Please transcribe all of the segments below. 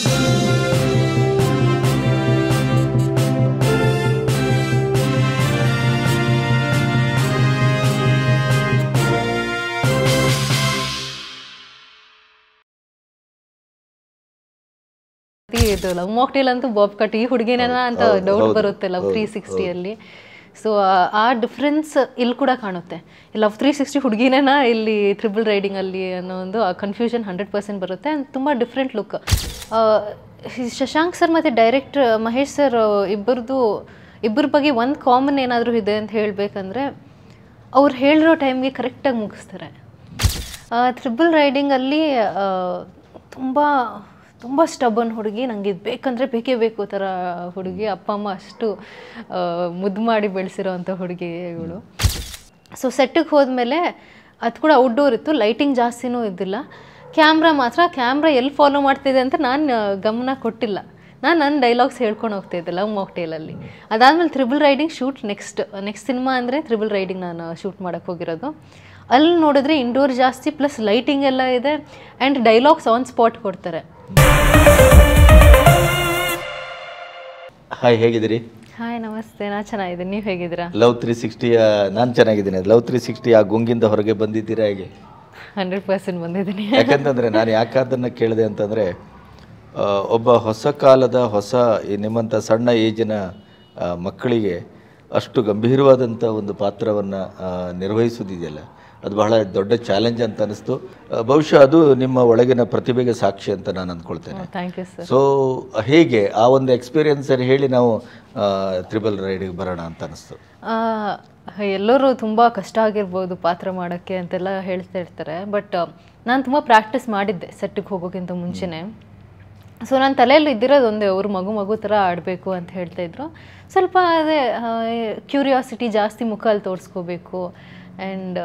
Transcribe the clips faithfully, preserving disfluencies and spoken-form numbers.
ಇದು love mocktail ಅಂತೂ bob cut ಈ ಹುಡುಗಿನೇನ ಅಂತ ಡೌಟ್ ಬರುತ್ತೆ ಲವ್ ತ್ರೀ ಸಿಕ್ಸ್ಟಿಯಲ್ಲಿ. ಸೊ ಆ ಡಿಫ್ರೆನ್ಸ್ ಇಲ್ಲಿ ಕೂಡ ಕಾಣುತ್ತೆ. ಲವ್ ತ್ರೀ ಸಿಕ್ಸ್ಟಿ ಹುಡುಗಿನೇನ ಇಲ್ಲಿ ಟ್ರಿಬಲ್ ರೈಡಿಂಗಲ್ಲಿ ಅನ್ನೋ ಒಂದು ಆ ಕನ್ಫ್ಯೂಷನ್ ಹಂಡ್ರೆಡ್ ಪರ್ಸೆಂಟ್ ಬರುತ್ತೆ. ಆ್ಯಂಡ್ ತುಂಬ ಡಿಫ್ರೆಂಟ್ ಲುಕ್. ಶಶಾಂಕ್ ಸರ್ ಮತ್ತು ಡೈರೆಕ್ಟರ್ ಮಹೇಶ್ ಸರ್ ಇಬ್ಬರದು ಇಬ್ಬರ ಬಗ್ಗೆ ಒಂದು ಕಾಮನ್ ಏನಾದರೂ ಇದೆ ಅಂತ ಹೇಳಬೇಕಂದ್ರೆ ಅವ್ರು ಹೇಳಿರೋ ಟೈಮ್ಗೆ ಕರೆಕ್ಟಾಗಿ ಮುಗಿಸ್ತಾರೆ. ಟ್ರಿಬಲ್ ರೈಡಿಂಗಲ್ಲಿ ತುಂಬ ತುಂಬ ಸ್ಟಬನ್ ಹುಡುಗಿ, ನಂಗೆ ಇದು ಬೇಕಂದರೆ ಬೇಕೇ ಬೇಕು ಥರ ಹುಡುಗಿ. ಅಪ್ಪ ಅಮ್ಮ ಅಷ್ಟು ಮುದ್ದು ಮಾಡಿ ಬೆಳೆಸಿರೋ ಅಂಥ ಹುಡುಗಿ ಇವಳು. ಸೊ ಸೆಟ್ಟಿಗೆ ಹೋದ್ಮೇಲೆ ಅದು ಕೂಡ ಔಟ್ಡೋರ್ ಇತ್ತು, ಲೈಟಿಂಗ್ ಜಾಸ್ತಿನೂ ಇದ್ದಿಲ್ಲ. ಕ್ಯಾಮ್ರಾ ಮಾತ್ರ ಕ್ಯಾಮ್ರಾ ಎಲ್ಲಿ ಫಾಲೋ ಮಾಡ್ತಿದೆ ಅಂತ ನಾನು ಗಮನ ಕೊಟ್ಟಿಲ್ಲ. ನಾನು ನನ್ನ ಡೈಲಾಗ್ಸ್ ಹೇಳ್ಕೊಂಡು ಹೋಗ್ತಾಯಿದ್ದೆ ಲವ್ ಮಾಕ್ಟೇಲಲ್ಲಿ. ಅದಾದಮೇಲೆ triple riding shoot next next cinema ಅಂದರೆ ಟ್ರಿಬಲ್ ರೈಡಿಂಗ್ ನಾನು ಶೂಟ್ ಮಾಡೋಕ್ಕೆ ಹೋಗಿರೋದು. ಅಲ್ಲಿ ನೋಡಿದ್ರೆ ಇಂಡೋರ್ ಜಾಸ್ತಿ ಪ್ಲಸ್ ಲೈಟಿಂಗ್ ಎಲ್ಲ ಇದೆ ಆ್ಯಂಡ್ ಡೈಲಾಗ್ಸ್ ಆನ್ ಸ್ಪಾಟ್ ಕೊಡ್ತಾರೆ. ಹಾಯ್, ಹೇಗಿದ್ದೀರಿ? ಹಾಯ್, ನಮಸ್ತೆ. ನಾನು ಚೆನ್ನಾಗಿದ್ದೀನಿ, ನೀವು ಹೇಗಿದ್ದೀರಾ? ಲವ್ ತ್ರೀ ಸಿಕ್ಸ್ಟಿಯ ನಾನು ಚೆನ್ನಾಗಿದ್ದೀನಿ. ಲವ್ ತ್ರೀ ಸಿಕ್ಸ್ಟಿ ಆ ಗುಂಗಿಂದ ಹೊರಗೆ ಬಂದಿದ್ದೀರಾ ಹೇಗೆ? ಹಂಡ್ರೆಡ್ ಪರ್ಸೆಂಟ್ ಬಂದಿದ್ದೀನಿ. ಯಾಕಂತಂದರೆ ನಾನು ಯಾಕೆ ಅದನ್ನು ಕೇಳಿದೆ ಅಂತಂದರೆ, ಒಬ್ಬ ಹೊಸ ಕಾಲದ ಹೊಸ ನಿಮ್ಮಂಥ ಸಣ್ಣ ಏಜಿನ ಮಕ್ಕಳಿಗೆ ಅಷ್ಟು ಗಂಭೀರವಾದಂಥ ಒಂದು ಪಾತ್ರವನ್ನು ನಿರ್ವಹಿಸೋದಿದೆಯಲ್ಲ, ಅದು ಬಹಳ ದೊಡ್ಡ ಚಾಲೆಂಜ್ ಅಂತ ಅನಿಸ್ತು. ಬಹುಶಃ ಅದು ನಿಮ್ಮ ಒಳಗಿನ ಪ್ರತಿಭೆಗೆ ಸಾಕ್ಷಿ ಅಂತ ನಾನು ಅಂದ್ಕೊಳ್ತೇನೆ. Thank you sir. ಸೊ ಹೇಗೆ ಆ ಒಂದು ಎಕ್ಸ್ಪೀರಿಯನ್ಸನ್ನು ಹೇಳಿ ನಾವು ಟ್ರಿಬಲ್ ರೈಡಿಗೆ ಬರೋಣ ಅಂತ ಅನಿಸ್ತು. ಎಲ್ಲರೂ ತುಂಬ ಕಷ್ಟ ಆಗಿರ್ಬೋದು ಪಾತ್ರ ಮಾಡೋಕ್ಕೆ ಅಂತೆಲ್ಲ ಹೇಳ್ತಾ ಇರ್ತಾರೆ. ಬಟ್ ನಾನು ತುಂಬ ಪ್ರಾಕ್ಟೀಸ್ ಮಾಡಿದ್ದೆ ಸೆಟ್ಟಿಗೆ ಹೋಗೋಕ್ಕಿಂತ ಮುಂಚೆನೇ. ಸೊ ನನ್ನ ತಲೆಯಲ್ಲಿ ಇದ್ದಿರೋದು ಒಂದೇ, ಅವ್ರು ಮಗು ಮಗು ಥರ ಆಡಬೇಕು ಅಂತ ಹೇಳ್ತಾಯಿದ್ರು. ಸ್ವಲ್ಪ ಅದೇ ಕ್ಯೂರಿಯಾಸಿಟಿ ಜಾಸ್ತಿ ಮುಖಲ್ಲಿ ತೋರಿಸ್ಕೋಬೇಕು. ಆ್ಯಂಡ್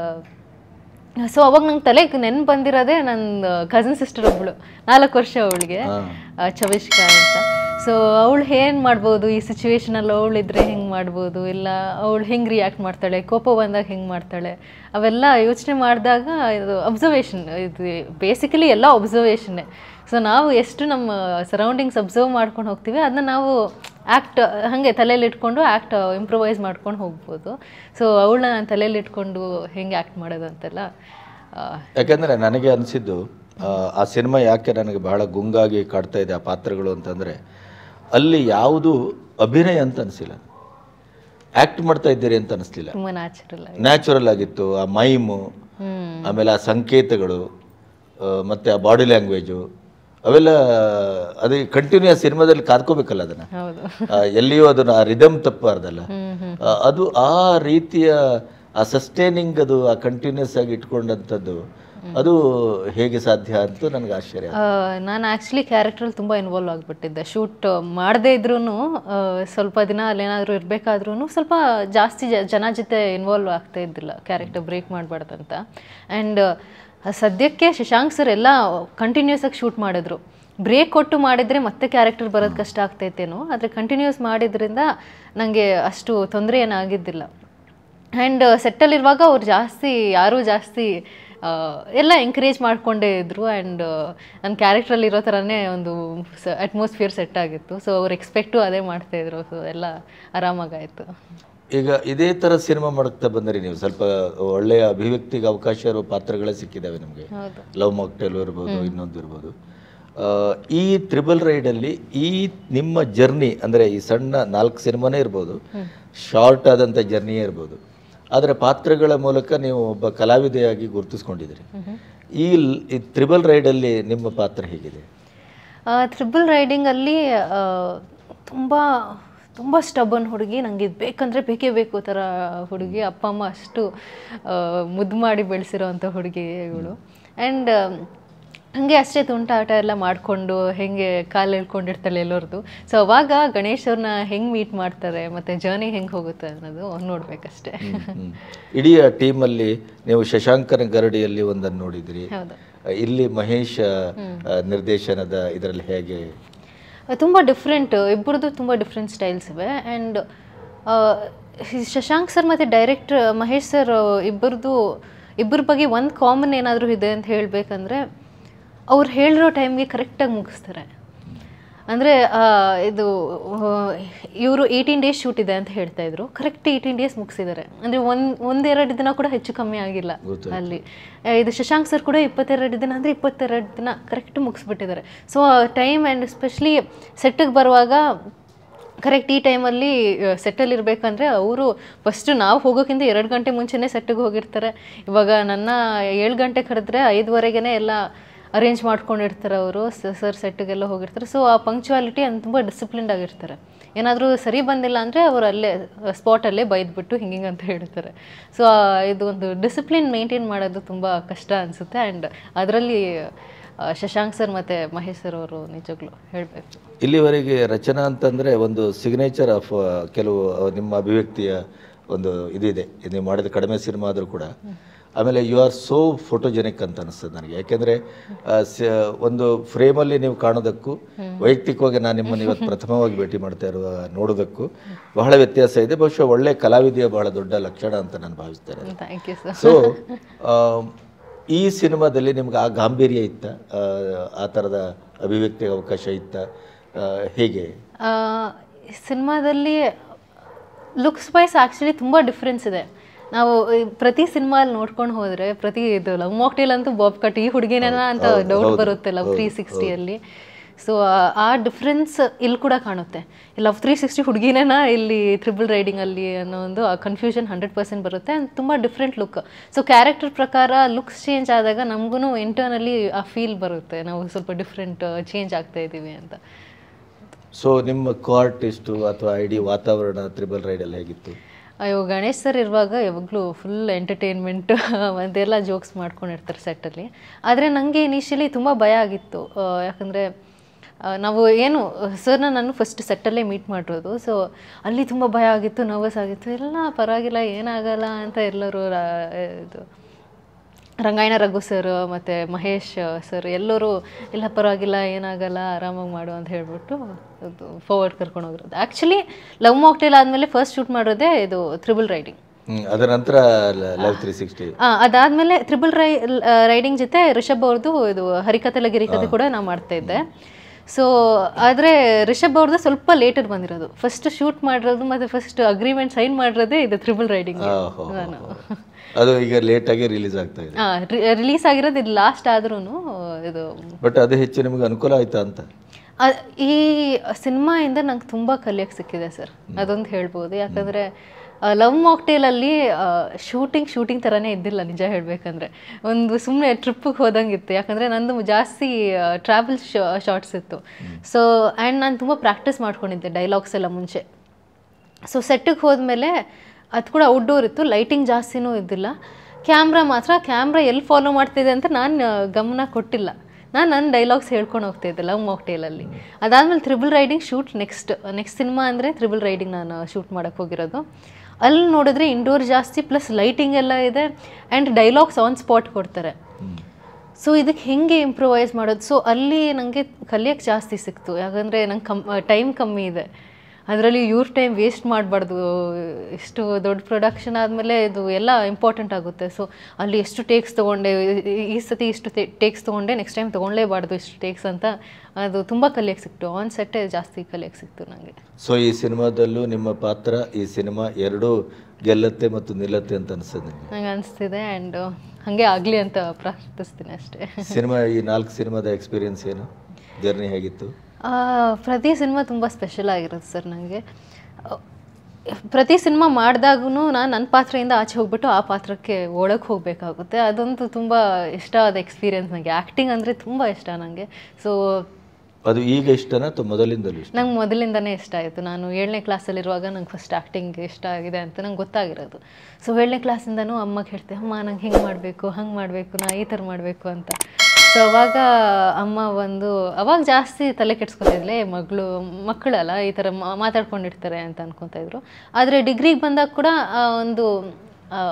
ಸೊ ಅವಾಗ ನಂಗೆ ತಲೆಗೆ ನೆನ್ಪು ಬಂದಿರೋದೇ ನನ್ನ ಕಸಿನ್ ಸಿಸ್ಟರ್ ಒಬ್ಬಳು, ನಾಲ್ಕು ವರ್ಷ ಅವಳಿಗೆ, ಚವಿಷ್ಕಾ ಅಂತ. ಸೊ ಅವಳು ಏನು ಮಾಡ್ಬೋದು ಈ ಸಿಚುವೇಶನಲ್ಲಿ, ಅವಳಿದ್ರೆ ಹೆಂಗೆ ಮಾಡ್ಬೋದು, ಇಲ್ಲ ಅವಳು ಹೆಂಗೆ ರಿಯಾಕ್ಟ್ ಮಾಡ್ತಾಳೆ, ಕೋಪ ಬಂದಾಗ ಹೆಂಗೆ ಮಾಡ್ತಾಳೆ, ಅವೆಲ್ಲ ಯೋಚನೆ ಮಾಡಿದಾಗ ಇದು ಅಬ್ಸರ್ವೇಷನ್, ಇದು ಬೇಸಿಕಲಿ ಎಲ್ಲ ಅಬ್ಸರ್ವೇಷನ್ನೇ. ಸೊ ನಾವು ಎಷ್ಟು ನಮ್ಮ ಸರೌಂಡಿಂಗ್ಸ್ ಅಬ್ಸರ್ವ್ ಮಾಡ್ಕೊಂಡು ಹೋಗ್ತೀವಿ ಅದನ್ನ ನಾವು ಆ್ಯಕ್ಟ್ ಹಾಗೆ ತಲೆಯಲ್ಲಿ ಇಟ್ಕೊಂಡು ಆ್ಯಕ್ಟ್ ಇಂಪ್ರೂವೈಸ್ ಮಾಡ್ಕೊಂಡು ಹೋಗ್ಬೋದು. ಸೊ ಅವಳನ್ನ ನಾನು ತಲೆಯಲ್ಲಿ ಇಟ್ಕೊಂಡು ಹೆಂಗೆ ಆ್ಯಕ್ಟ್ ಮಾಡೋದು ಅಂತೆಲ್ಲ. ಯಾಕೆಂದರೆ ನನಗೆ ಅನಿಸಿದ್ದು ಆ ಸಿನಿಮಾ ಯಾಕೆ ನನಗೆ ಬಹಳ ಗುಂಗಾಗಿ ಕಾಡ್ತಾ ಇದೆ ಆ ಪಾತ್ರಗಳು ಅಂತಂದರೆ, ಅಲ್ಲಿ ಯಾವುದು ಅಭಿನಯ ಅಂತ ಅನಿಸಿಲ್ಲ, ಆ್ಯಕ್ಟ್ ಮಾಡ್ತಾ ಇದ್ದೀರಿ ಅಂತ ಅನಿಸ್ಲಿಲ್ಲ. ತುಂಬ ನ್ಯಾಚುರಲ್ ನ್ಯಾಚುರಲ್ ಆಗಿತ್ತು. ಆ ಮೈಮು, ಆಮೇಲೆ ಆ ಸಂಕೇತಗಳು, ಮತ್ತು ಆ ಬಾಡಿ ಲ್ಯಾಂಗ್ವೇಜು, ಅವೆಲ್ಲ ಅದು ಕಂಟಿನ್ಯೂಸ್ ಸಿನಿಮಾದಲ್ಲಿ ಕಾದ್ಕೋಬೇಕಲ್ಲ ಅದನ್ನು, ಎಲ್ಲಿಯೂ ಅದನ್ನು ಆ ರಿದಮ್ ತಪ್ಪಬಾರ್ದಲ್ಲ. ಅದು ಆ ರೀತಿಯ ಆ ಸಸ್ಟೈನಿಂಗ್, ಅದು ಆ ಕಂಟಿನ್ಯೂಸ್ ಆಗಿ ಇಟ್ಕೊಂಡಂಥದ್ದು, ಅದು ಹೇಗೆ ಸಾಧ್ಯ ಅಂತ ನನಗೆ ಆಶ್ಚರ್ಯ. ನಾನು ಆ್ಯಕ್ಚುಲಿ ಕ್ಯಾರೆಕ್ಟ್ರಲ್ಲಿ ತುಂಬ ಇನ್ವಾಲ್ವ್ ಆಗಿಬಿಟ್ಟಿದ್ದೆ. ಶೂಟ್ ಮಾಡದೇ ಇದ್ರೂ ಸ್ವಲ್ಪ ದಿನ ಅಲ್ಲೇನಾದರೂ ಇರಬೇಕಾದ್ರೂ ಸ್ವಲ್ಪ ಜಾಸ್ತಿ ಜನ ಜೊತೆ ಇನ್ವಾಲ್ವ್ ಆಗ್ತಾ ಇದ್ದಿಲ್ಲ, ಕ್ಯಾರೆಕ್ಟರ್ ಬ್ರೇಕ್ ಮಾಡಬಾರ್ದಂತ. ಆ್ಯಂಡ್ ಸದ್ಯಕ್ಕೆ ಶಶಾಂಕ್ ಸರ್ ಎಲ್ಲ ಕಂಟಿನ್ಯೂಸ್ ಆಗಿ ಶೂಟ್ ಮಾಡಿದ್ರು. ಬ್ರೇಕ್ ಕೊಟ್ಟು ಮಾಡಿದರೆ ಮತ್ತೆ ಕ್ಯಾರೆಕ್ಟರ್ ಬರೋದು ಕಷ್ಟ ಆಗ್ತೈತೇನೋ, ಆದರೆ ಕಂಟಿನ್ಯೂಸ್ ಮಾಡಿದ್ರಿಂದ ನನಗೆ ಅಷ್ಟು ತೊಂದರೆ ಏನಾಗಿದ್ದಿಲ್ಲ. ಆ್ಯಂಡ್ ಸೆಟ್ಟಲ್ಲಿರುವಾಗ ಅವ್ರು ಜಾಸ್ತಿ ಯಾರೂ ಜಾಸ್ತಿ ಎಲ್ಲ ಎಂಕರೇಜ್ ಮಾಡಿಕೊಂಡೇ ಇದ್ದರು. ಆ್ಯಂಡ್ ನನ್ನ ಕ್ಯಾರೆಕ್ಟ್ರಲ್ಲಿರೋ ಥರನೇ ಒಂದು ಅಟ್ಮಾಸ್ಫಿಯರ್ ಸೆಟ್ ಆಗಿತ್ತು. ಸೊ ಅವ್ರು ಎಕ್ಸ್ಪೆಕ್ಟು ಅದೇ ಮಾಡ್ತಾಯಿದ್ರು. ಸೊ ಎಲ್ಲ ಆರಾಮಾಗಾಯಿತು. ಈಗ ಇದೇ ಥರ ಸಿನಿಮಾ ಮಾಡುತ್ತಾ ಬಂದರೆ ನೀವು ಸ್ವಲ್ಪ ಒಳ್ಳೆಯ ಅಭಿವ್ಯಕ್ತಿಗೆ ಅವಕಾಶ ಇರೋ ಪಾತ್ರಗಳೇ ಸಿಕ್ಕಿದ್ದಾವೆ ನಮಗೆ. ಲವ್ ಮಾಕ್ಟೇಲ್ ಇರ್ಬೋದು, ಇನ್ನೊಂದು ಇರ್ಬೋದು. ಈ ಟ್ರಿಬಲ್ ರೈಡಲ್ಲಿ ಈ ನಿಮ್ಮ ಜರ್ನಿ ಅಂದರೆ ಈ ಸಣ್ಣ ನಾಲ್ಕು ಸಿನಿಮಾನೇ ಇರ್ಬೋದು, ಶಾರ್ಟ್ ಆದಂಥ ಜರ್ನಿಯೇ ಇರ್ಬೋದು, ಆದರೆ ಪಾತ್ರಗಳ ಮೂಲಕ ನೀವು ಒಬ್ಬ ಕಲಾವಿದೆಯಾಗಿ ಗುರುತಿಸ್ಕೊಂಡಿದ್ದೀರಿ. ಈ ಟ್ರಿಬಲ್ ರೈಡಲ್ಲಿ ನಿಮ್ಮ ಪಾತ್ರ ಹೇಗಿದೆ? ಟ್ರಿಬಲ್ ರೈಡಿಂಗಲ್ಲಿ ತುಂಬ ತುಂಬ ಸ್ಟಬನ್ ಹುಡುಗಿ, ನಂಗೆ ಇದು ಬೇಕಂದರೆ ಬೇಕೇ ಬೇಕು ಥರ ಹುಡುಗಿ. ಅಪ್ಪ ಅಮ್ಮ ಅಷ್ಟು ಮುದ್ದು ಮಾಡಿ ಬೆಳೆಸಿರೋ ಅಂಥ ಹುಡುಗಿ ಇವಳು. ಆ್ಯಂಡ್ ಹಾಗೆ ಅಷ್ಟೇ ತುಂಟಾಟ ಎಲ್ಲ ಮಾಡಿಕೊಂಡು ಹೆಂಗೆ ಕಾಲು ಎಳ್ಕೊಂಡಿರ್ತಾಳೆ ಎಲ್ಲರದು. ಸೊ ಅವಾಗ ಗಣೇಶ್ ಅವ್ರನ್ನ ಹೆಂಗೆ ಮೀಟ್ ಮಾಡ್ತಾರೆ ಮತ್ತು ಜರ್ನಿ ಹೆಂಗೆ ಹೋಗುತ್ತೆ ಅನ್ನೋದು ನೋಡ್ಬೇಕಷ್ಟೇ. ಇಡೀ ಟೀಮಲ್ಲಿ ನೀವು ಶಶಾಂಕನ ಗರಡಿಯಲ್ಲಿ ಒಂದನ್ನು ನೋಡಿದ್ರಿ, ಇಲ್ಲಿ ಮಹೇಶ್ ನಿರ್ದೇಶನದ ಇದರಲ್ಲಿ ಹೇಗೆ? ತುಂಬ ಡಿಫ್ರೆಂಟ್, ಇಬ್ಬರದ್ದು ತುಂಬ ಡಿಫ್ರೆಂಟ್ ಸ್ಟೈಲ್ಸ್ ಇವೆ. ಆ್ಯಂಡ್ ಶಶಾಂಕ್ ಸರ್ ಮತ್ತು ಡೈರೆಕ್ಟರ್ ಮಹೇಶ್ ಸರ್ ಇಬ್ಬರದು ಇಬ್ಬರ ಬಗ್ಗೆ ಒಂದು ಕಾಮನ್ ಏನಾದರೂ ಇದೆ ಅಂತ ಹೇಳಬೇಕಂದ್ರೆ ಅವ್ರು ಹೇಳಿರೋ ಟೈಮ್ಗೆ ಕರೆಕ್ಟಾಗಿ ಮುಗಿಸ್ತಾರೆ. ಅಂದರೆ ಇದು ಇವರು ಏಯ್ಟೀನ್ ಡೇಸ್ ಶೂಟ್ ಇದೆ ಅಂತ ಹೇಳ್ತಾ ಇದ್ರು, ಕರೆಕ್ಟ್ ಏಯ್ಟೀನ್ ಡೇಸ್ ಮುಗಿಸಿದ್ದಾರೆ. ಅಂದರೆ ಒಂದು ಒಂದೆರಡು ದಿನ ಕೂಡ ಹೆಚ್ಚು ಕಮ್ಮಿ ಆಗಿಲ್ಲ ಅಲ್ಲಿ. ಇದು ಶಶಾಂಕ್ ಸರ್ ಕೂಡ ಇಪ್ಪತ್ತೆರಡು ದಿನ ಅಂದರೆ ಇಪ್ಪತ್ತೆರಡು ದಿನ ಕರೆಕ್ಟ್ ಮುಗಿಸ್ಬಿಟ್ಟಿದ್ದಾರೆ. ಸೊ ಟೈಮ್ ಆ್ಯಂಡ್ ಎಸ್ಪೆಷಲಿ ಸೆಟ್ಟಿಗೆ ಬರುವಾಗ ಕರೆಕ್ಟ್ ಈ ಟೈಮಲ್ಲಿ ಸೆಟ್ಟಲ್ಲಿ ಇರಬೇಕಂದ್ರೆ ಅವರು ಫಸ್ಟು ನಾವು ಹೋಗೋಕ್ಕಿಂತ ಎರಡು ಗಂಟೆ ಮುಂಚೆನೇ ಸೆಟ್ಟಿಗೆ ಹೋಗಿರ್ತಾರೆ. ಇವಾಗ ನನ್ನ ಏಳು ಗಂಟೆ ಕರೆದ್ರೆ ಐದುವರೆಗೇ ಎಲ್ಲ ಅರೇಂಜ್ ಮಾಡ್ಕೊಂಡಿರ್ತಾರೆ ಅವರು, ಸರ್ ಸೆಟ್ಟಿಗೆಲ್ಲ ಹೋಗಿರ್ತಾರೆ. ಸೊ ಆ ಪಂಕ್ಚುಯಾಲಿಟಿ ಅಂತ ತುಂಬ ಡಿಸಿಪ್ಲಿನ್ಡ್ ಆಗಿರ್ತಾರೆ. ಏನಾದರೂ ಸರಿ ಬಂದಿಲ್ಲ ಅಂದರೆ ಅವರು ಅಲ್ಲೇ ಸ್ಪಾಟಲ್ಲೇ ಬೈದ್ಬಿಟ್ಟು ಹಿಂಗಿಂಗೆ ಅಂತ ಹೇಳ್ತಾರೆ. ಸೊ ಇದು ಒಂದು ಡಿಸಿಪ್ಲಿನ್ ಮೇಂಟೈನ್ ಮಾಡೋದು ತುಂಬ ಕಷ್ಟ ಅನಿಸುತ್ತೆ. ಆ್ಯಂಡ್ ಅದರಲ್ಲಿ ಶಶಾಂಕ್ ಸರ್ ಮತ್ತು ಮಹೇಶ್ ಸರ್ ಅವರು ನಿಜಗಳು ಹೇಳಬೇಕು. ಇಲ್ಲಿವರೆಗೆ ರಚನಾ ಅಂತಂದರೆ ಒಂದು ಸಿಗ್ನೇಚರ್ ಆಫ್ ಕೆಲವು ನಿಮ್ಮ ಅಭಿವ್ಯಕ್ತಿಯ ಒಂದು ಇದಿದೆ. ನೀವು ಮಾಡಿದ ಕಡಿಮೆ ಸಿನಿಮಾ ಆದರೂ ಕೂಡ ಆಮೇಲೆ ಯು ಆರ್ ಸೋ ಫೋಟೋಜೆನಿಕ್ ಅಂತ ಅನಿಸ್ತದೆ ನನಗೆ. ಯಾಕೆಂದರೆ ಒಂದು ಫ್ರೇಮಲ್ಲಿ ನೀವು ಕಾಣೋದಕ್ಕೂ ವೈಯಕ್ತಿಕವಾಗಿ ನಾನು ನಿಮ್ಮನ್ನು ಇವತ್ತು ಪ್ರಥಮವಾಗಿ ಭೇಟಿ ಮಾಡ್ತಾ ಇರುವ ನೋಡೋದಕ್ಕೂ ಬಹಳ ವ್ಯತ್ಯಾಸ ಇದೆ. ಬಹುಶಃ ಒಳ್ಳೆ ಕಲಾವಿದೆಯ ಬಹಳ ದೊಡ್ಡ ಲಕ್ಷಣ ಅಂತ ನಾನು ಭಾವಿಸ್ತೇನೆ. ಸೊ ಈ ಸಿನಿಮಾದಲ್ಲಿ ನಿಮ್ಗೆ ಆ ಗಾಂಭೀರ್ಯ ಇತ್ತ, ಆ ಥರದ ಅಭಿವ್ಯಕ್ತಿಗೆ ಅವಕಾಶ ಇತ್ತ, ಹೇಗೆ? ಸಿನಿಮಾದಲ್ಲಿ ಲುಕ್ಸ್ ವೈಸ್ ಆ್ಯಕ್ಚುಲಿ ತುಂಬ ಡಿಫ್ರೆನ್ಸ್ ಇದೆ. ನಾವು ಪ್ರತಿ ಸಿನಿಮಾಲ್ಲಿ ನೋಡ್ಕೊಂಡು ಹೋದರೆ ಪ್ರತಿ ಇದು ಲವ್ ಮಾಕ್ಟೇಲ್ ಅಂತೂ ಬಾಬ್ ಕಟ್ ಈ ಹುಡುಗಿನೇನ ಅಂತ ಡೌಟ್ ಬರುತ್ತೆ ಲವ್ ತ್ರೀ ಸಿಕ್ಸ್ಟಿಯಲ್ಲಿ. ಸೊ ಆ ಡಿಫ್ರೆನ್ಸ್ ಇಲ್ಲಿ ಕೂಡ ಕಾಣುತ್ತೆ. ಲವ್ ತ್ರೀ ಸಿಕ್ಸ್ಟಿ ಹುಡುಗಿನೇನ ಇಲ್ಲಿ ಟ್ರಿಬಲ್ ರೈಡಿಂಗಲ್ಲಿ ಅನ್ನೋ ಒಂದು ಆ ಕನ್ಫ್ಯೂಷನ್ ಹಂಡ್ರೆಡ್ ಪರ್ಸೆಂಟ್ ಬರುತ್ತೆ. ಆ್ಯಂಡ್ ತುಂಬ ಡಿಫ್ರೆಂಟ್ ಲುಕ್. ಸೊ ಕ್ಯಾರೆಕ್ಟರ್ ಪ್ರಕಾರ ಲುಕ್ಸ್ ಚೇಂಜ್ ಆದಾಗ ನಮಗೂ ಇಂಟರ್ನಲ್ಲಿ ಆ ಫೀಲ್ ಬರುತ್ತೆ, ನಾವು ಸ್ವಲ್ಪ ಡಿಫ್ರೆಂಟ್ ಚೇಂಜ್ ಆಗ್ತಾ ಇದ್ದೀವಿ ಅಂತ. ಸೊ ನಿಮ್ಮ ಕೋ ಆರ್ಟಿಸ್ಟು ಅಥವಾ ಇಡೀ ವಾತಾವರಣ ಟ್ರಿಬಲ್ ರೈಡಲ್ಲಿ ಹೇಗಿತ್ತು? ಅಯ್ಯೋ, ಗಣೇಶ್ ಸರ್ ಇರುವಾಗ ಯಾವಾಗಲೂ ಫುಲ್ ಎಂಟರ್ಟೈನ್ಮೆಂಟ್ ಅದೆಲ್ಲ ಜೋಕ್ಸ್ ಮಾಡ್ಕೊಂಡಿರ್ತಾರೆ ಸೆಟ್ಟಲ್ಲಿ. ಆದರೆ ನನಗೆ ಇನಿಷಿಯಲಿ ತುಂಬ ಭಯ ಆಗಿತ್ತು. ಯಾಕಂದರೆ ನಾವು ಏನು ಸರ್ನ ನಾನು ಫಸ್ಟ್ ಸೆಟ್ಟಲ್ಲೇ ಮೀಟ್ ಮಾಡಿರೋದು. ಸೊ ಅಲ್ಲಿ ತುಂಬ ಭಯ ಆಗಿತ್ತು, ನರ್ವಸ್ ಆಗಿತ್ತು. ಎಲ್ಲ ಪರವಾಗಿಲ್ಲ, ಏನಾಗಲ್ಲ ಅಂತ ಎಲ್ಲರೂ ಇದು ರಂಗಾಯಣ ರಘು ಸರ್ ಮತ್ತು ಮಹೇಶ್ ಸರ್ ಎಲ್ಲರೂ ಇಲ್ಲ ಪರವಾಗಿಲ್ಲ, ಏನಾಗಲ್ಲ, ಆರಾಮಾಗಿ ಮಾಡು ಅಂತ ಹೇಳ್ಬಿಟ್ಟು ಅದು ಫಾರ್ವರ್ಡ್ ಕರ್ಕೊಂಡು ಹೋಗಿರೋದು. ಆ್ಯಕ್ಚುಲಿ ಲವ್ ಮಾಕ್ಟೇಲ್ ಆದಮೇಲೆ ಫಸ್ಟ್ ಶೂಟ್ ಮಾಡೋದೇ ಇದು ಟ್ರಿಬಲ್ ರೈಡಿಂಗ್. ಅದರ ನಂತರ ಲವ್ ತ್ರೀ ಸಿಕ್ಸ್ಟಿ. ಹಾಂ, ಅದಾದಮೇಲೆ ಟ್ರಿಬಲ್ ರೈ ರೈಡಿಂಗ್ ಜೊತೆ ರಿಷಬ್ ಅವ್ರದ್ದು ಇದು ಹರಿಕತೆ ಲಗಿರಿಕತೆ ಕೂಡ ನಾನು ಮಾಡ್ತಾಯಿದ್ದೆ. ಸೊ ಆದರೆ ರಿಷಬ್ ಅವ್ರದ್ದು ಸ್ವಲ್ಪ ಲೇಟರ್ ಬಂದಿರೋದು. ಫಸ್ಟ್ ಶೂಟ್ ಮಾಡಿರೋದು ಮತ್ತು ಫಸ್ಟ್ ಅಗ್ರಿಮೆಂಟ್ ಸೈನ್ ಮಾಡಿರೋದೇ ಇದು ಟ್ರಿಬಲ್ ರೈಡಿಂಗ್. ನಾನು ಅದು ಈಗ ಲೇಟಾಗಿ ರಿಲೀಸ್ ಆಗ್ತಾ ಇದೆ. ಹಾಂ, ರಿಲೀಸ್ ಆಗಿರೋದು ಇದು ಲಾಸ್ಟ್ ಆದ್ರೂ ಇದು. ಬಟ್ ಅದು ಹೆಚ್ಚು ನಿಮಗೆ ಅನುಕೂಲ ಆಯ್ತಾ ಅಂತ? ಈ ಸಿನಿಮಾಯಿಂದ ನಂಗೆ ತುಂಬ ಕಲಿಯೋಕ್ಕೆ ಸಿಕ್ಕಿದೆ ಸರ್, ಅದೊಂದು ಹೇಳ್ಬೋದು. ಯಾಕಂದರೆ ಲವ್ ಮಾಕ್ಟೇಲಲ್ಲಿ ಶೂಟಿಂಗ್ ಶೂಟಿಂಗ್ ಥರನೇ ಇದ್ದಿಲ್ಲ ನಿಜ ಹೇಳಬೇಕಂದ್ರೆ. ಒಂದು ಸುಮ್ಮನೆ ಟ್ರಿಪ್ಪಿಗೆ ಹೋದಂಗಿತ್ತು. ಯಾಕಂದರೆ ನಂದು ಜಾಸ್ತಿ ಟ್ರಾವೆಲ್ ಶಾರ್ಟ್ಸ್ ಇತ್ತು. ಸೊ ಆ್ಯಂಡ್ ನಾನು ತುಂಬ ಪ್ರಾಕ್ಟೀಸ್ ಮಾಡ್ಕೊಂಡಿದ್ದೆ ಡೈಲಾಗ್ಸ್ ಎಲ್ಲ ಮುಂಚೆ. ಸೊ ಸೆಟ್ಟಿಗೆ ಹೋದ್ಮೇಲೆ ಅದು ಕೂಡ ಔಟ್ಡೋರ್ ಇತ್ತು, ಲೈಟಿಂಗ್ ಜಾಸ್ತಿನೂ ಇದ್ದಿಲ್ಲ. ಕ್ಯಾಮ್ರಾ ಮಾತ್ರ ಕ್ಯಾಮ್ರಾ ಎಲ್ಲಿ ಫಾಲೋ ಮಾಡ್ತಿದ್ದೆ ಅಂತ ನಾನು ಗಮನ ಕೊಟ್ಟಿಲ್ಲ. ನಾನು ನನ್ನ ಡೈಲಾಗ್ಸ್ ಹೇಳ್ಕೊಂಡು ಹೋಗ್ತಾಯಿದ್ದೆ ಲವ್ ಮಾಕ್ಟೇಲಲ್ಲಿ. ಅದಾದಮೇಲೆ triple riding shoot next next cinema ಅಂದರೆ ಟ್ರಿಬಲ್ ರೈಡಿಂಗ್ ನಾನು ಶೂಟ್ ಮಾಡೋಕ್ಕೆ ಹೋಗಿರೋದು. ಅಲ್ಲಿ ನೋಡಿದ್ರೆ ಇಂಡೋರ್ ಜಾಸ್ತಿ ಪ್ಲಸ್ ಲೈಟಿಂಗ್ ಎಲ್ಲ ಇದೆ ಆ್ಯಂಡ್ ಡೈಲಾಗ್ಸ್ ಆನ್ ಸ್ಪಾಟ್ ಕೊಡ್ತಾರೆ. ಸೊ ಇದಕ್ಕೆ ಹೇಗೆ ಇಂಪ್ರೂವೈಸ್ ಮಾಡೋದು? ಸೊ ಅಲ್ಲಿ ನನಗೆ ಕಲಿಯೋಕ್ಕೆ ಜಾಸ್ತಿ ಸಿಕ್ತು. ಯಾಕಂದರೆ ನಂಗೆ ಕಮ್ ಟೈಮ್ ಕಮ್ಮಿ ಇದೆ, ಅದರಲ್ಲಿ ಇವ್ರ ಟೈಮ್ ವೇಸ್ಟ್ ಮಾಡಬಾರ್ದು. ಇಷ್ಟು ದೊಡ್ಡ ಪ್ರೊಡಕ್ಷನ್ ಆದಮೇಲೆ ಇದು ಎಲ್ಲ ಇಂಪಾರ್ಟೆಂಟ್ ಆಗುತ್ತೆ. ಸೊ ಅಲ್ಲಿ ಎಷ್ಟು ಟೇಕ್ಸ್ ತೊಗೊಂಡೆ, ಈ ಸತಿ ಇಷ್ಟು ಟೇಕ್ಸ್ ತೊಗೊಂಡೆ, ನೆಕ್ಸ್ಟ್ ಟೈಮ್ ತೊಗೊಳ್ಳೇಬಾರ್ದು ಇಷ್ಟು ಟೇಕ್ಸ್ ಅಂತ ಅದು ತುಂಬ ಕಲಿಯೋಕ್ಕೆ ಸಿಕ್ತು. ಆನ್ ಸೆಟ್ಟೇ ಜಾಸ್ತಿ ಕಲಿಯೋಕ್ಕೆ ಸಿಕ್ತು ನನಗೆ. ಸೊ ಈ ಸಿನಿಮಾದಲ್ಲೂ ನಿಮ್ಮ ಪಾತ್ರ, ಈ ಸಿನಿಮಾ ಎರಡೂ ಗೆಲ್ಲತ್ತೆ ಮತ್ತು ನಿಲ್ಲತ್ತೆ ಅಂತ ಅನಿಸ್ತದೆ ನಂಗೆ ಅನಿಸ್ತಿದೆ. ಆ್ಯಂಡ್ ಹಾಗೆ ಆಗಲಿ ಅಂತ ಪ್ರಾರ್ಥಿಸ್ತೀನಿ ಅಷ್ಟೇ. ಸಿನಿಮಾ ಈ ನಾಲ್ಕು ಸಿನಿಮಾದ ಎಕ್ಸ್ಪೀರಿಯನ್ಸ್ ಏನು, ಜರ್ನಿ ಹೇಗಿತ್ತು? ಪ್ರತಿ ಸಿನಿಮಾ ತುಂಬ ಸ್ಪೆಷಲ್ ಆಗಿರುತ್ತೆ ಸರ್ ನನಗೆ. ಪ್ರತಿ ಸಿನಿಮಾ ಮಾಡಿದಾಗೂ ನಾನು ನನ್ನ ಪಾತ್ರೆಯಿಂದ ಆಚೆ ಹೋಗ್ಬಿಟ್ಟು ಆ ಪಾತ್ರಕ್ಕೆ ಒಳಗೆ ಹೋಗಬೇಕಾಗುತ್ತೆ. ಅದಂತೂ ತುಂಬ ಇಷ್ಟ ಆದ ಎಕ್ಸ್ಪೀರಿಯನ್ಸ್ ನನಗೆ. ಆ್ಯಕ್ಟಿಂಗ್ ಅಂದರೆ ತುಂಬ ಇಷ್ಟ ನನಗೆ. ಸೊ ಅದು ಈಗ ಇಷ್ಟನಾ ಅಥವಾ ಮೊದಲಿಂದಲೂ ಇಷ್ಟ? ನಂಗೆ ಮೊದಲಿಂದನೇ ಇಷ್ಟ ಆಯಿತು. ನಾನು ಏಳನೇ ಕ್ಲಾಸಲ್ಲಿರುವಾಗ ನಂಗೆ ಫಸ್ಟ್ ಆ್ಯಕ್ಟಿಂಗ್ ಇಷ್ಟ ಆಗಿದೆ ಅಂತ ನಂಗೆ ಗೊತ್ತಾಗಿರೋದು. ಸೊ ಏಳನೇ ಕ್ಲಾಸಿಂದನೂ ಅಮ್ಮಗೆ ಹೇಳ್ತೆ, ಅಮ್ಮ ನಂಗೆ ಹಿಂಗೆ ಮಾಡಬೇಕು, ಹಂಗೆ ಮಾಡಬೇಕು, ನಾ ಈ ಥರ ಮಾಡಬೇಕು ಅಂತ. ಸೊ ಅವಾಗ ಅಮ್ಮ ಒಂದು ಅವಾಗ ಜಾಸ್ತಿ ತಲೆ ಕೆಡ್ಸ್ಕೊತಿದ್ಲೆ, ಮಗಳು ಮಕ್ಕಳಲ್ಲ ಈ ಥರ ಮಾತಾಡ್ಕೊಂಡಿರ್ತಾರೆ ಅಂತ ಅನ್ಕೊತಾಯಿದ್ರು. ಆದರೆ ಡಿಗ್ರಿಗೆ ಬಂದಾಗ ಕೂಡ ಒಂದು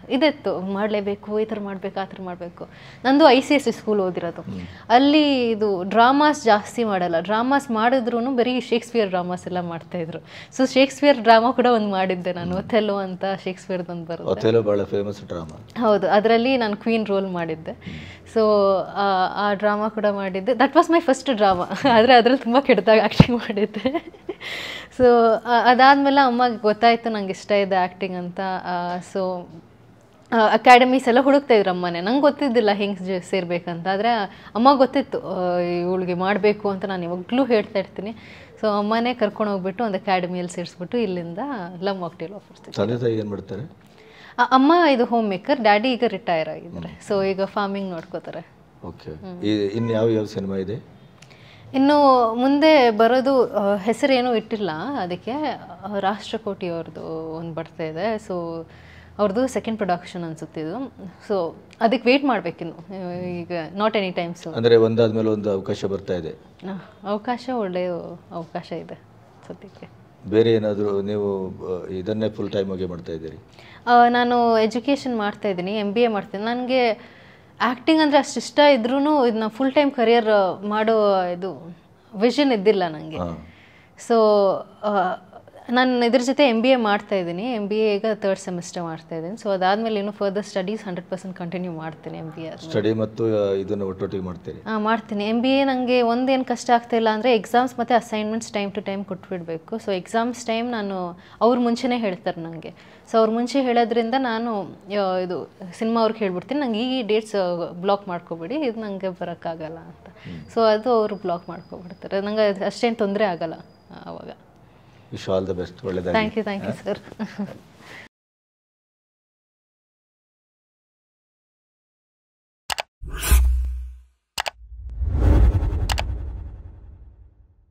ಇದಿತ್ತು, ಮಾಡಲೇಬೇಕು, ಈ ಥರ ಮಾಡಬೇಕು, ಆ ಥರ ಮಾಡಬೇಕು. ನಂದು I C S C school ಓದಿರೋದು. ಅಲ್ಲಿ ಇದು ಡ್ರಾಮಾಸ್ ಜಾಸ್ತಿ ಮಾಡಲ್ಲ. ಡ್ರಾಮಾಸ್ ಮಾಡಿದ್ರು ಬರೀ ಶೇಕ್ಸ್ಪಿಯರ್ ಡ್ರಾಮಾಸ್ ಎಲ್ಲ ಮಾಡ್ತಾಯಿದ್ರು. ಸೊ ಶೇಕ್ಸ್ಪಿಯರ್ ಡ್ರಾಮಾ ಕೂಡ ಒಂದು ಮಾಡಿದ್ದೆ ನಾನು, ಒಥೆಲೋ ಅಂತ ಶೇಕ್ಸ್ಪಿಯರ್ದೊಂದು ಬರುತ್ತೆ. ಒಥೆಲೋ ಭಾಳ ಫೇಮಸ್ ಡ್ರಾಮಾ. ಹೌದು, ಅದರಲ್ಲಿ ನಾನು ಕ್ವೀನ್ ರೋಲ್ ಮಾಡಿದ್ದೆ. ಸೊ ಆ ಡ್ರಾಮಾ ಕೂಡ ಮಾಡಿದ್ದೆ. That was my first drama. ಆದರೆ ಅದರಲ್ಲಿ ತುಂಬ ಕೆಟ್ಟದಾಗ ಆ್ಯಕ್ಟಿಂಗ್ ಮಾಡಿದ್ದೆ. ಸೊ ಅದಾದಮೇಲೆ ಅಮ್ಮಗೆ ಗೊತ್ತಾಯಿತು ನಂಗೆ ಇಷ್ಟ ಇದೆ ಆ್ಯಕ್ಟಿಂಗ್ ಅಂತ. ಸೊ ಅಕಾಡೆಮೀಸ್ ಎಲ್ಲ ಹುಡುಕ್ತಾ ಇದ್ರು ಅಮ್ಮನೇ. ನಂಗೆ ಗೊತ್ತಿದ್ದಿಲ್ಲ ಹೆಂಗೆ ಸೇರ್ಬೇಕಂತ. ಆದರೆ ಅಮ್ಮ ಗೊತ್ತಿತ್ತು ಇವಳಿಗೆ ಮಾಡಬೇಕು ಅಂತ. ನಾನು ಯಾವಾಗಲೂ ಹೇಳ್ತಾ ಇರ್ತೀನಿ. ಸೊ ಅಮ್ಮನೇ ಕರ್ಕೊಂಡು ಹೋಗ್ಬಿಟ್ಟು ಒಂದು ಅಕಾಡೆಮಿಯಲ್ಲಿ ಸೇರಿಸ್ಬಿಟ್ಟು ಇಲ್ಲಿಂದ ಲವ್ ಮಾಕ್ಟೇಲ್ ಆಫರ್ಸ್. ತಂದೆ ತಾಯಿ ಏನು ಮಾಡ್ತಾರೆ? ಅಮ್ಮ ಇದು ಹೋಮ್ ಮೇಕರ್, ಡ್ಯಾಡಿ ಈಗ ರಿಟೈರ್ ಆಗಿದ್ದಾರೆ. ಸೊ ಈಗ ಫಾರ್ಮಿಂಗ್ ನೋಡ್ಕೋತಾರೆ. ಓಕೆ. ಇನ್ನು ಯಾವ ಯಾವ ಸಿನಿಮಾ ಇದೆ? ಇನ್ನು ಮುಂದೆ ಬರೋದು ಹೆಸರೇನೂ ಇಟ್ಟಿಲ್ಲ ಅದಕ್ಕೆ. ರಾಷ್ಟ್ರಕೋಟಿ ಅವ್ರದ್ದು ಒಂದು ಬರ್ತಾ ಇದೆ. ಸೊ ಅವ್ರದ್ದು ಸೆಕೆಂಡ್ ಪ್ರೊಡಕ್ಷನ್ ಅನ್ಸುತ್ತಿದ್ದು. ಸೊ ಅದಕ್ಕೆ ವೆಯ್ಟ್ ಮಾಡಬೇಕಿನ್ನು, ಈಗ ನಾಟ್ ಎನಿ ಟೈಮ್ ಸೂನ್. ಅಂದರೆ ಒಂದಾದ್ಮೇಲೆ ಒಂದು ಅವಕಾಶ ಬರ್ತಾ ಇದೆ. ಅವಕಾಶ ಒಳ್ಳೆಯ ಅವಕಾಶ ಇದೆ ಸದ್ಯಕ್ಕೆ. ಬೇರೆ ಏನಾದರೂ ನೀವು ಇದನ್ನೇ ಫುಲ್ ಟೈಮ್ ಆಗಿ ಮಾಡ್ತಾ ಇದ್ದೀರಿ? ನಾನು ಎಜುಕೇಷನ್ ಮಾಡ್ತಾ ಇದ್ದೀನಿ, ಎಮ್ ಬಿ ಎ ಮಾಡ್ತೀನಿ. ನನಗೆ ಆ್ಯಕ್ಟಿಂಗ್ ಅಂದರೆ ಅಷ್ಟು ಇಷ್ಟ ಇದ್ರೂ ಇದನ್ನ ಫುಲ್ ಟೈಮ್ ಕರಿಯರ್ ಮಾಡೋ ಇದು ವಿಷನ್ ಇದ್ದಿಲ್ಲ ನನಗೆ. ಸೊ ನಾನು ಇದ್ರ ಜೊತೆ ಎಮ್ ಬಿ ಎ ಮಾಡ್ತಾ ಇದ್ದೀನಿ. ಎಮ್ ಬಿ ಎ ಈಗ ತರ್ಡ್ ಸೆಮಿಸ್ಟರ್ ಮಾಡ್ತಾ ಇದ್ದೀನಿ. ಸೊ ಅದಾದಮೇಲೆ ಇನ್ನೂ further studies hundred percent continue ಮಾಡ್ತೀನಿ. ಎಮ್ ಬಿ ಎ ಸ್ಟಡಿ ಮತ್ತು ಇದನ್ನು ಒಟ್ಟೊಟ್ಟಿಗೆ ಮಾಡ್ತೀನಿ. ಹಾಂ ಮಾಡ್ತೀನಿ. ಎಮ್ ಬಿ ಎ ನನಗೆ ಒಂದೇನು ಕಷ್ಟ ಆಗ್ತಾ ಇಲ್ಲ ಅಂದರೆ ಎಕ್ಸಾಮ್ಸ್ ಮತ್ತು ಅಸೈನ್ಮೆಂಟ್ಸ್ ಟೈಮ್ ಟು ಟೈಮ್ ಕೊಟ್ಬಿಡಬೇಕು. ಸೊ ಎಕ್ಸಾಮ್ಸ್ ಟೈಮ್ ನಾನು ಅವ್ರ ಮುಂಚೆನೇ ಹೇಳ್ತಾರೆ ನನಗೆ. ಸೊ ಅವ್ರ ಮುಂಚೆ ಹೇಳೋದ್ರಿಂದ ನಾನು ಇದು ಸಿನಿಮಾ ಅವ್ರಿಗೆ ಹೇಳ್ಬಿಡ್ತೀನಿ, ನಂಗೆ ಈ ಡೇಟ್ಸ್ ಬ್ಲಾಕ್ ಮಾಡ್ಕೊಬಿಡಿ, ಇದು ನನಗೆ ಬರೋಕ್ಕಾಗಲ್ಲ ಅಂತ. ಸೊ ಅದು ಅವರು ಬ್ಲಾಕ್ ಮಾಡ್ಕೊಬಿಡ್ತಾರೆ. ನಂಗೆ ಅಷ್ಟೇನು ತೊಂದರೆ ಆಗಲ್ಲ ಆವಾಗ. Wish all the best. ಒಳ್ಳೆಯದಾಗಿ. Thank you thank you sir.